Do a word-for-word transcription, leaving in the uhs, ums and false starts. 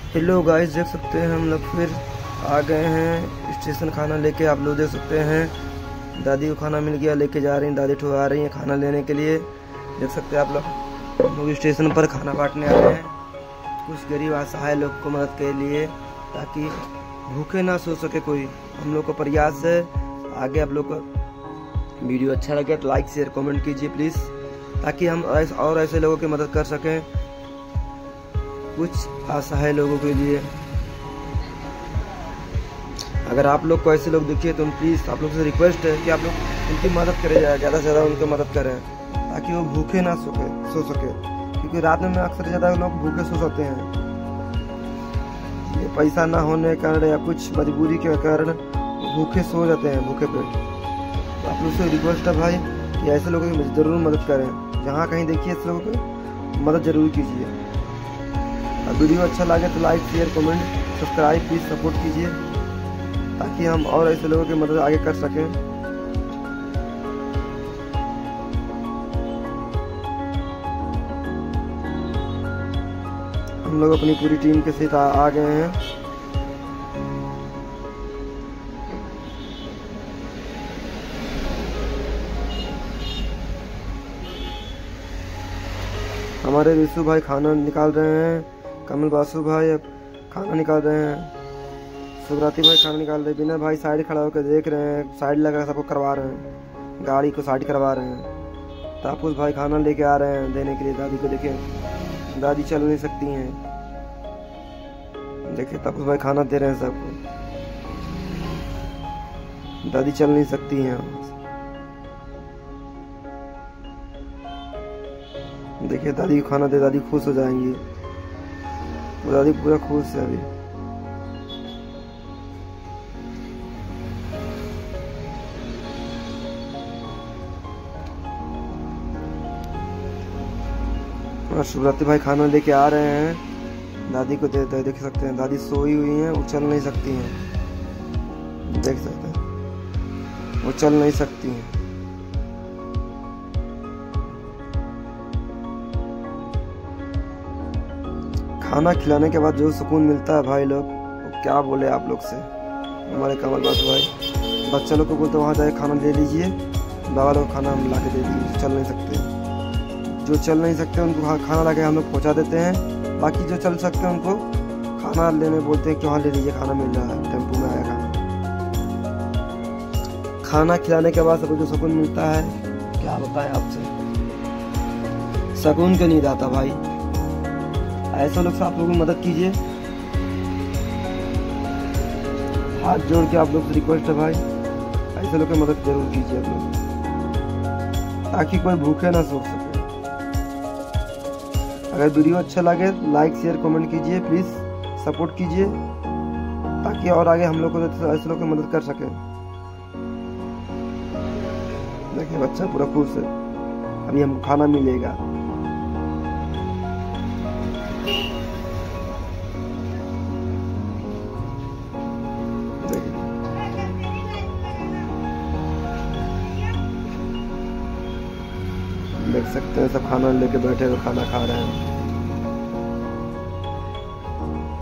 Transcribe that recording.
Hello guys, देख सकते हैं हम लोग फिर आ गए हैं स्टेशन खाना लेके। आप लोग देख सकते हैं दादी को खाना मिल गया, लेके जा रही हैं। दादी ठो आ रही हैं खाना लेने के लिए। देख सकते हैं आप लोग हम लोग स्टेशन पर खाना बांटने आ रहे हैं कुछ गरीब असहाय लोग को मदद के लिए, ताकि भूखे ना सो सके कोई। हम लोग को प्रयास है। आगे आप लोग को वीडियो अच्छा लगे तो लाइक शेयर कमेंट कीजिए प्लीज़, ताकि हम और ऐसे लोगों की मदद कर सकें, कुछ असहाय लोगों के लिए। अगर आप लोग को ऐसे लोग दिखे तो प्लीज़ आप लोग से रिक्वेस्ट है कि आप लोग उनकी मदद करें, ज़्यादा से ज़्यादा उनकी मदद करें, ताकि वो भूखे ना सो सो सके। क्योंकि रात में अक्सर ज़्यादा लोग भूखे सो सकते हैं। ये पैसा ना होने के कारण या कुछ मजबूरी के कारण भूखे सो जाते हैं, भूखे पेट। तो आप लोग से रिक्वेस्ट है भाई कि ऐसे लोगों की जरूर मदद करें। जहाँ कहीं देखिए ऐसे लोगों की मदद जरूर कीजिए। वीडियो अच्छा लगे तो like share comment subscribe please support कीजिए, ताकि हम और ऐसे लोगों की मदद आगे कर सकें। हम लोग अपनी पूरी टीम के साथ आ, आ गए हैं। हमारे विशु भाई खाना निकाल रहे हैं, कमल बासु भाई खाना निकाल रहे हैं, सुब्राती भाई खाना निकाल रहे हैं, बिना भाई साइड खड़ा होकर देख रहे हैं, साइड लगा सबको करवा रहे हैं, गाड़ी को साइड करवा रहे हैं। तापुस भाई खाना लेके आ रहे हैं देने के लिए दादी को। देखिए दादी चल नहीं सकती हैं, देखिए तापुस भाई खाना दे रहे हैं सबको। दादी चल नहीं सकती हैं। देखिए दादी को खाना दे, दादी खुश हो जाएंगी। वो दादी पूरा खुश है अभी। और शिवरात्रि भाई खाना लेके आ रहे हैं, दादी को दे दे देख सकते हैं। दादी सोई हुई हैं, वो चल नहीं सकती हैं, देख सकते हैं वो चल नहीं सकती हैं। खाना खिलाने के बाद जो सुकून मिलता है भाई लोग, वो क्या बोले आप लोग से। हमारे कमल बासु भाई बच्चे लोग को बोलते वहाँ जाके खाना ले लीजिए, बाबा लोग खाना हम ला के दे दीजिए। चल नहीं सकते, जो चल नहीं सकते उनको खाना ला के हम लोग पहुँचा देते हैं। बाकी जो चल सकते हैं उनको खाना लेने बोलते हैं कि वहाँ ले लीजिए, खाना मिल रहा है, टेम्पो में आएगा। खाना खिलाने के बाद सबको जो सुकून मिलता है क्या बताएं आपसे, सुकून क्यों नहीं आता भाई। ऐसे लोग से आप लोगों की मदद कीजिए, हाथ जोड़ के आप लोग से रिक्वेस्ट है भाई, ऐसे लोग की मदद जरूर कीजिए आप लोग, ताकि कोई भूखे ना सो सके। अगर वीडियो अच्छा लगे लाइक शेयर कमेंट कीजिए प्लीज, सपोर्ट कीजिए, ताकि और आगे हम लोग को ऐसे लोग की मदद कर सके। देखिए बच्चा पूरा खुश है, अभी हमको खाना मिलेगा। देख सकते हैं सब खाना लेके बैठे हुए खाना खा रहे हैं।